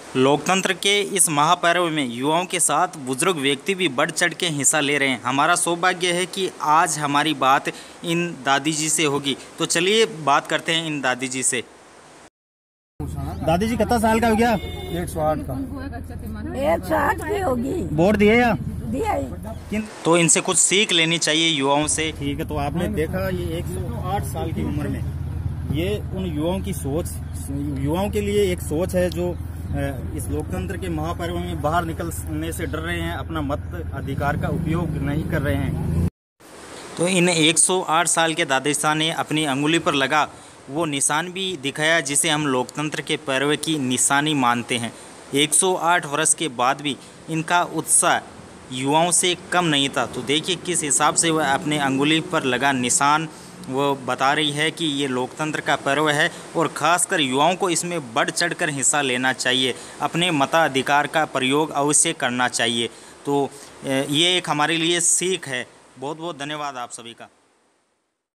लोकतंत्र के इस महापर्व में युवाओं के साथ बुजुर्ग व्यक्ति भी बढ़ चढ़ के हिस्सा ले रहे हैं। हमारा सौभाग्य है कि आज हमारी बात इन दादी जी से होगी, तो चलिए बात करते हैं इन दादी जी से। दादी जी कितना साल का हो गया? 108 का। 108 की होगी। वोट दिए या? दिया। तो इनसे कुछ सीख लेनी चाहिए युवाओं से। ठीक है, तो आपने देखा ये 108 साल की उम्र में ये उन युवाओं की सोच, युवाओं के लिए एक सोच है जो इस लोकतंत्र के महापर्व में बाहर निकलने से डर रहे हैं, अपना मत अधिकार का उपयोग नहीं कर रहे हैं। तो इन 108 साल के दादिशा ने अपनी अंगुली पर लगा वो निशान भी दिखाया जिसे हम लोकतंत्र के पर्व की निशानी मानते हैं। 108 वर्ष के बाद भी इनका उत्साह युवाओं से कम नहीं था। तो देखिए किस हिसाब से वह अपने अंगुली पर लगा निशान वो बता रही है कि ये लोकतंत्र का पर्व है और ख़ासकर युवाओं को इसमें बढ़ चढ़कर हिस्सा लेना चाहिए, अपने मताधिकार का प्रयोग अवश्य करना चाहिए। तो ये एक हमारे लिए सीख है। बहुत बहुत धन्यवाद आप सभी का।